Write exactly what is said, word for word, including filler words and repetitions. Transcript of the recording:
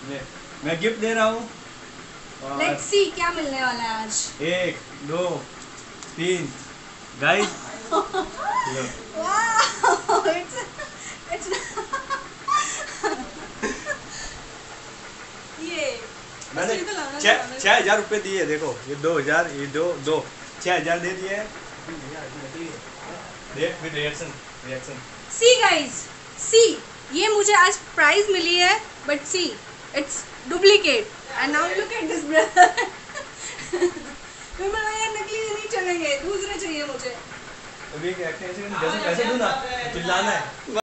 मैं गिफ्ट दे रहा हूँ। लेट्स सी क्या मिलने वाला है आज। एक दो तीन गाइस। ये मैंने छह छह हजार रुपये दिए, देखो ये दो हजार, ये दो दो छह हजार दे दिए। देख फिर reaction reaction. See guys, see ये मुझे आज प्राइज मिली है, but see it's duplicate and now look at this brother. मैं बोला यार नकली नहीं चलेंगे, दूसरे चाहिए मुझे। अभी एक एक्टिंग ऐसे जैसे पैसे दूं ना चिल्लाना है।